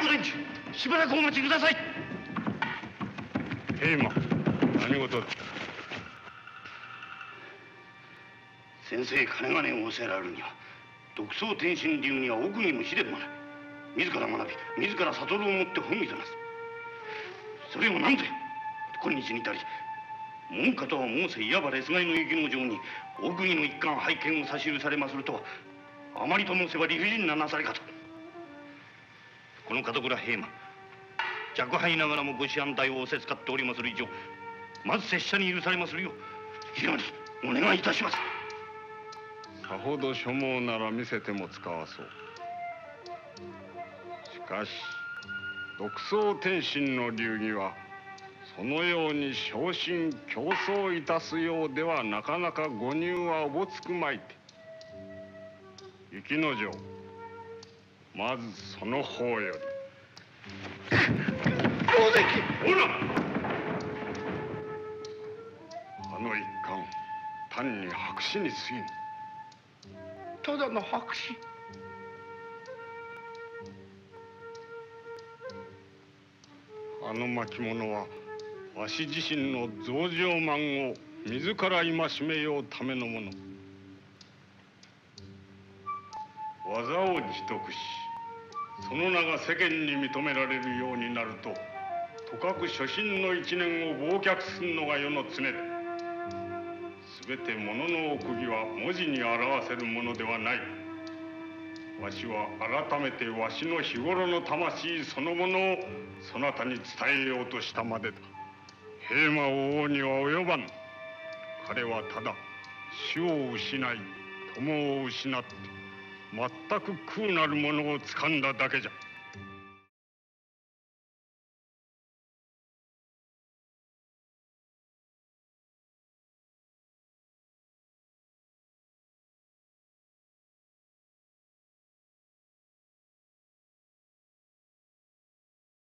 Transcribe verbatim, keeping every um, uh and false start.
ご連中、しばらくお待ちください。 平馬、何事だ。 先生、金々を教えられるには独創天心流には奥義の師でもない。自ら学び自ら悟るをもって本義となす。それを何と今日に至り門下とは申せいわば劣外の雪の上に奥義の一貫拝見を差し許されまするとはあまりと申せば理不尽ななされ方。この門倉平馬若輩ながらもご師安代を仰せつかっておりまする以上まず拙者に許されまするよう平にお願いいたします。 さほど所望なら見せても使わそう。しかし独創天心の流儀はそのように昇進競争いたすようではなかなかご入はおぼつくまいて。雪之丞、まずその方より。 大関、 ほら、あの一貫単に白紙に過ぎぬ。 ただの白紙。 あの巻物はわし自身の増上慢を自ら戒めようためのもの。技を自得しその名が世間に認められるようになるととかく初心の一年を忘却するのが世の常で、全て物の奥義は文字に表せるものではない。わしは改めてわしの日頃の魂そのものをそなたに伝えようとしたまでだ。平馬王王には及ばぬ。彼はただ主を失い友を失って全く空なるものを掴んだだけじゃ。